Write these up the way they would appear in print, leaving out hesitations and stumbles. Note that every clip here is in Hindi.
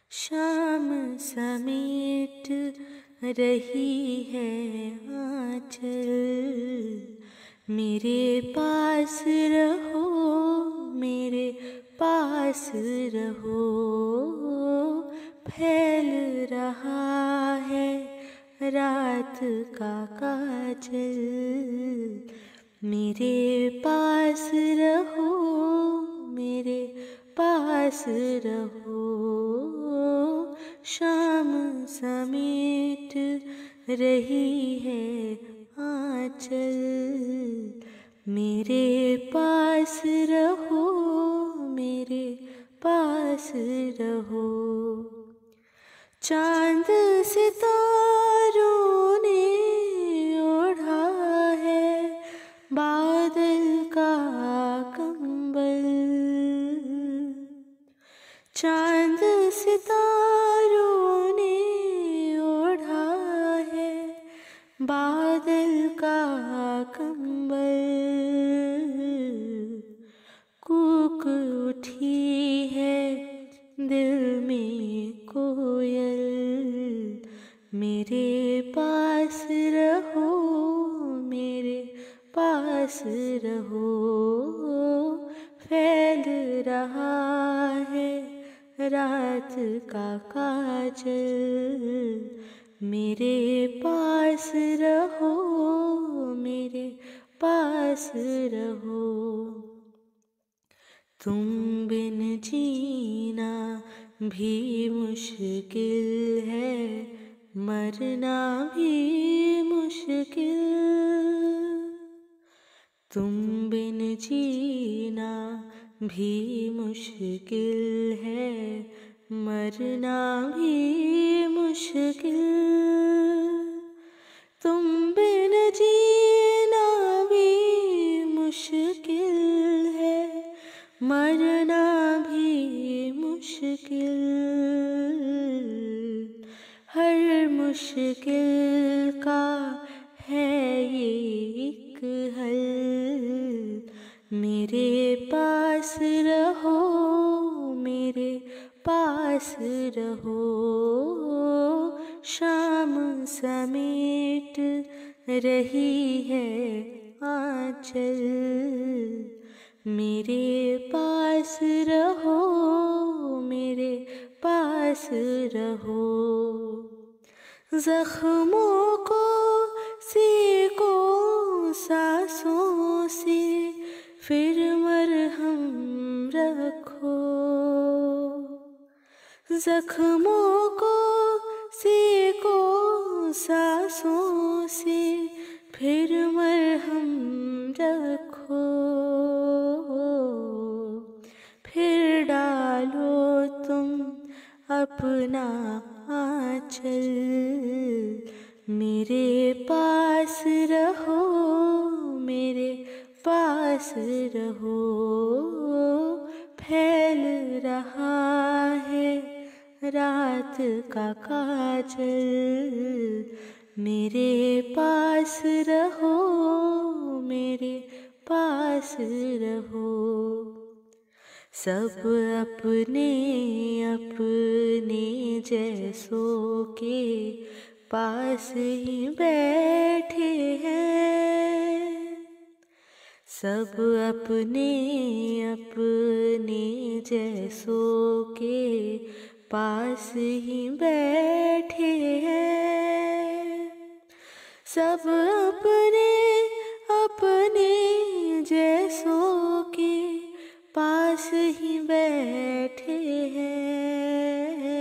शाम समेट रही है आंचल, मेरे पास रहो, मेरे पास रहो। फैल रहा है रात का काजल, मेरे पास रहो, मेरे पास रहो। शाम समेट रही है आंचल, मेरे पास रहो, मेरे पास रहो। चांद सितारों ने ओढ़ा है बादल का कंबल, चांद सितारों ने ओढ़ा है बादल का कंबल। कूक उठी है दिल में कोयल, मेरे पास रहो, मेरे पास रहो। फैल रहा है रात का काजल, मेरे पास रहो, मेरे पास रहो। तुम बिन जीना भी मुश्किल है, मरना भी मुश्किल। तुम बिन जीना भी मुश्किल है, मरना भी मुश्किल। तुम बिन जीना भी मुश्किल है, मरना भी मुश्किल। हर मुश्किल का है ये एक हल, मेरे पास रहो, मेरे पास रहो। शाम समेट रही है आंचल, मेरे पास रहो, मेरे पास रहो। जख्मों को सीको सांसों से, फिर मरहम रखो। जख्मों को सीको सांसों से, फिर मरहम रखो। फिर डालो तुम अपना आंचल, मेरे पास रहो, मेरे पास रहो। फैल रहा है रात का काजल, मेरे पास रहो, मेरे पास रहो। सब अपने अपने जैसों के पास ही बैठे हैं, सब अपने अपने जैसों के पास ही बैठे हैं। सब अपने अपने जैसों के पास ही बैठे हैं।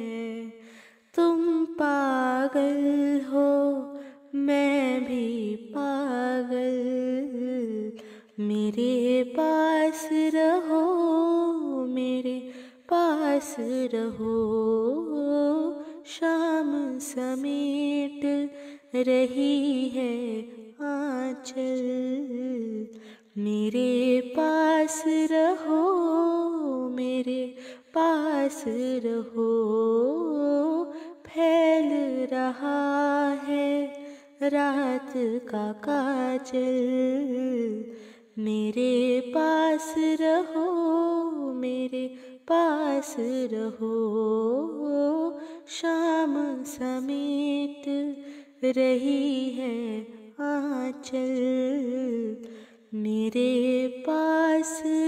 तुम पागल हो, मैं भी पागल, मेरे पास रहो, मेरे पास रहो। शाम समेट रही है आंचल, मेरे पास रहो, मेरे पास रहो। फैल रहा है रात का काजल, मेरे पास रहो, मेरे पास रहो। शाम समेट रही है आंचल, मेरे पास